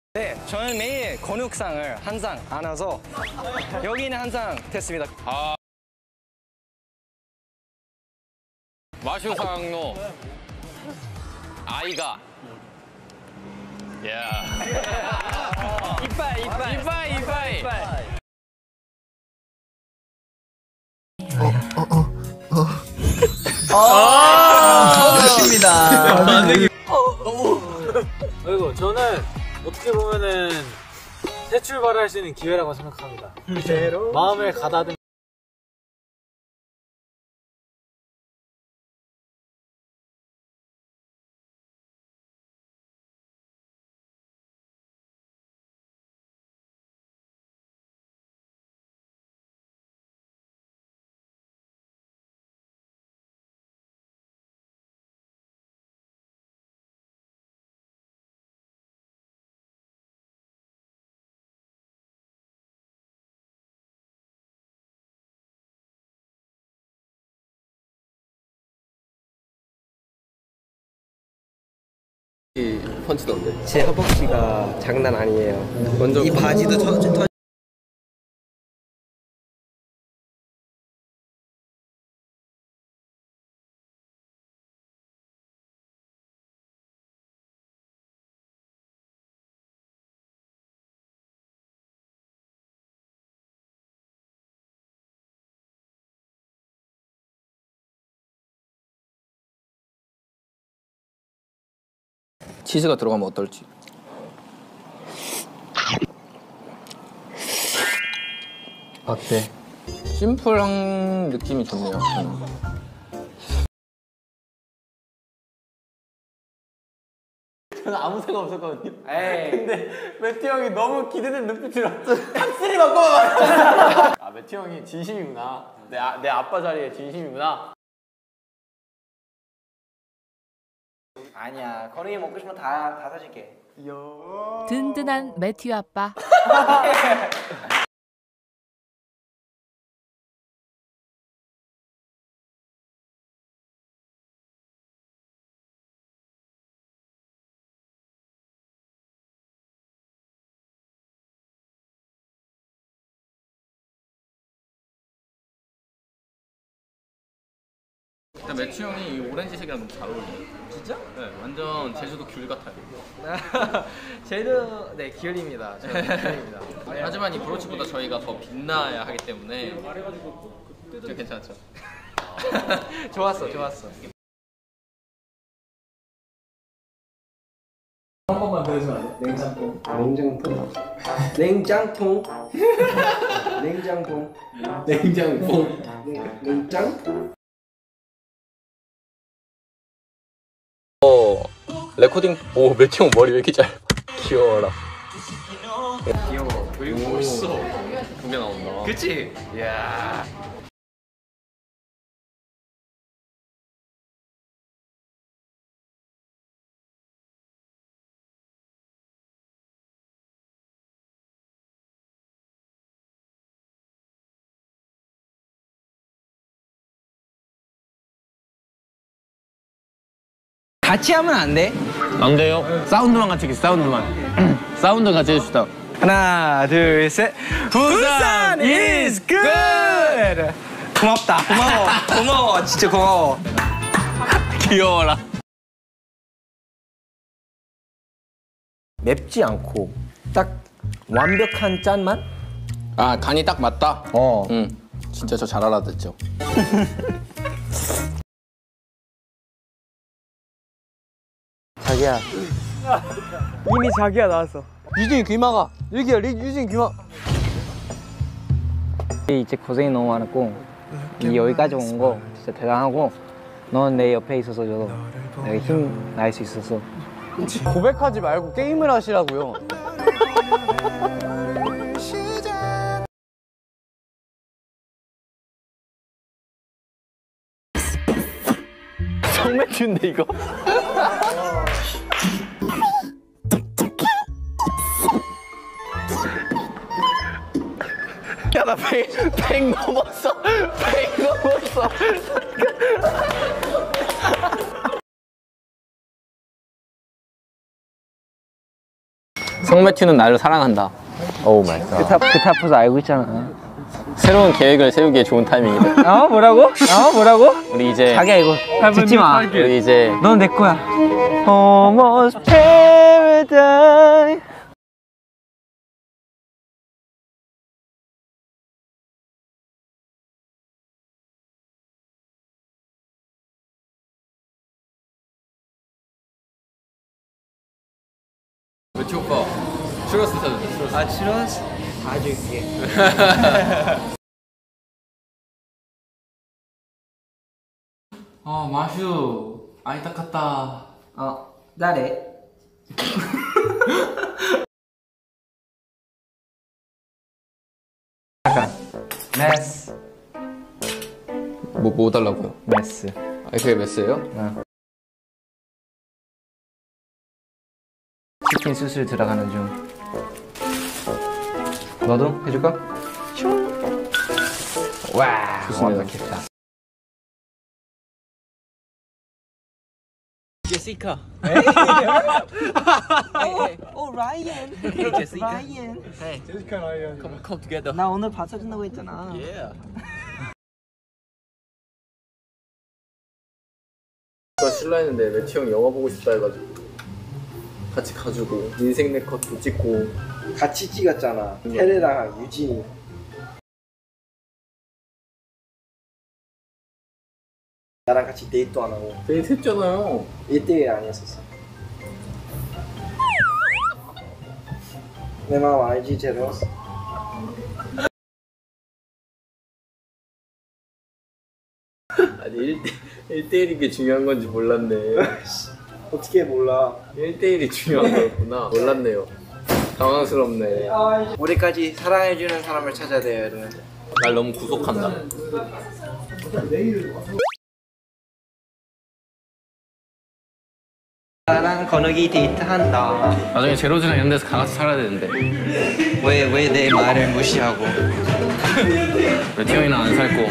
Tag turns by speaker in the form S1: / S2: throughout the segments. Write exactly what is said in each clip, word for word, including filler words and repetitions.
S1: 네, 저는 매일 근육상을 항상 안아서 여기는 항상 됐습니다.
S2: 아. 마슈상노 아이가. 야.
S1: 이빨, 이빨,
S2: 이빨, 이빨.
S1: 이빨.
S3: 아, 좋습니다.
S4: 그리고 저는 어떻게 보면은 새 출발을 할 수 있는 기회라고 생각합니다. 마음을 가다듬.
S2: 펀치던데.
S5: 제 허벅지가 장난 아니에요.
S2: 먼저
S5: 이 바지도 터, 터...
S2: 치즈가 들어가면 어떨지.
S5: 어때?
S2: 심플한 느낌이 좋네요. 저는.
S3: 저는 아무 생각 없었거든요. 에이. 근데 매튜 형이 너무 기대된 눈빛으로 탑쓰리 바꿔봐 말았어. 아, 매튜 형이 진심이구나. 내, 아, 내 아빠 자리에 진심이구나.
S5: 아니야, 건웅이 먹고 싶으면 다, 다 사줄게.
S6: 든든한 매튜 아빠.
S2: 일단 매추 형이 이 오렌지색이랑 너무 잘 어울려요.
S5: 진짜?
S2: 네, 완전 제주도 귤 같아요.
S5: 쟤도 네 기울입니다. 저 기울입니다.
S2: 하지만 이 브로치보다 저희가 더 빛나야 하기 때문에 좀 괜찮죠?
S5: 좋았어, 좋았어.
S4: 한 번만 더 해주면 안 돼? 냉장고.
S5: 냉장통. 냉장통. 냉장통.
S4: 냉장고.
S5: 냉장통.
S2: 어, 레코딩. 오, 매튜 형 머리 왜 이렇게 짧아? 귀여워라.
S5: 귀여워.
S2: 그리고 벌써 두 개 나온다.
S5: 그치? 이야. 같이 하면 안 돼?
S3: 안 돼요. 사운드만 같이 해, 사운드만. 사운드 같이 해주시다.
S5: 하나, 둘, 셋. 부산 is good! 고맙다. 고마워. 고마워. 진짜 고마워.
S3: 귀여워라.
S5: 맵지 않고 딱 완벽한 짠맛?
S2: 아, 간이 딱 맞다?
S5: 어.
S2: 응. 진짜 저 잘 알아듣죠.
S5: 자기야. 이미 자기야 나왔어. 유진이 귀 막아. 여기야, 유진이 귀 막.
S7: 이제 고생이 너무 많았고 이 여기까지 온 거 진짜 대단하고 넌 내 옆에 있어서 내가 힘 날 수 있어서.
S3: 고백하지 말고 게임을 하시라고요.
S5: 성매튜인데 이거? 야, 나 백, 백 넘었어. 백 넘었어.
S3: 형 매튜는 나를 사랑한다. 오 마이 갓.
S7: 그 타프도 알고 있잖아.
S3: 새로운 계획을 세우기에 좋은 타이밍이다.
S7: 어 뭐라고? 어 뭐라고?
S3: 우리 이제
S7: 자기야 이거 듣지 마.
S3: 우리 이제
S7: 넌 내 거야. Almost paradise.
S2: 매튜 오빠 추러스 사줬네. 추러스.
S7: 아 추러스 다 줄게.
S2: 아 마슈 아이타 같다.
S7: 어 나래. 잠깐. 메스.
S2: 뭐, 뭐 달라고요?
S7: 메스.
S2: 아 그게 메스예요?
S7: 어. 치킨 수술 들어가는 중. 너도 해줄까? 와,
S2: 좋습니다.
S7: 완벽했다.
S5: 제시카.
S7: 오 라이언. 제시카. 라이언.
S5: 제시카 라이언.
S2: Come, come together.
S7: 나 오늘 밥 사준다고 했잖아.
S2: Yeah.
S3: 나 실라 했는데 매튜 형 영화 보고 싶다 해가지고 같이 가지고 인생 내 컷도 찍고.
S1: 같이 찍었잖아. 테레랑 유진이. 나랑 같이 데이트 안 하고
S3: 데이트 했잖아요.
S1: 일대일 아니었었어. 내 마음 알지 제로?
S3: 아니 일 대일인 게 중요한 건지 몰랐네.
S1: 어떻게 몰라?
S3: 일 대일이 중요한 거였구나. 몰랐네요. 당황스럽네.
S1: 우리까지 사랑해주는 사람을 찾아야 돼요, 여러분.
S3: 날 너무 구속한다.
S7: 나랑 건욱이 데이트한다.
S3: 나중에 제로즈랑 이런 데서 같이 살아야 되는데
S7: 왜 왜 내 말을 무시하고?
S3: 매튜 형이랑 안 살고.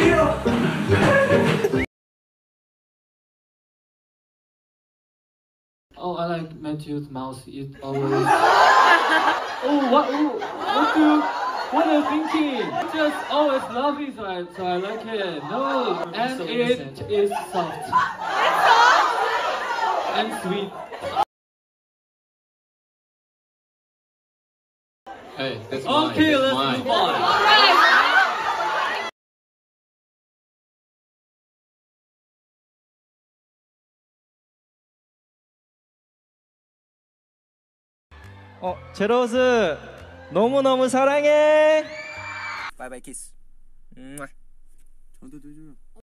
S4: Oh, I like Matthew's mouse. It always. Oh, what? Oh, what do? What are you thinking? Just always love it, so I, so I like it. No, and it is soft and sweet.
S2: Hey, that's mine.
S4: Okay,
S2: that's
S4: let's
S2: mine.
S4: move on.
S5: 어 제로스 너무 너무 사랑해.
S1: 바이바이 키스. 저도 줘줘요.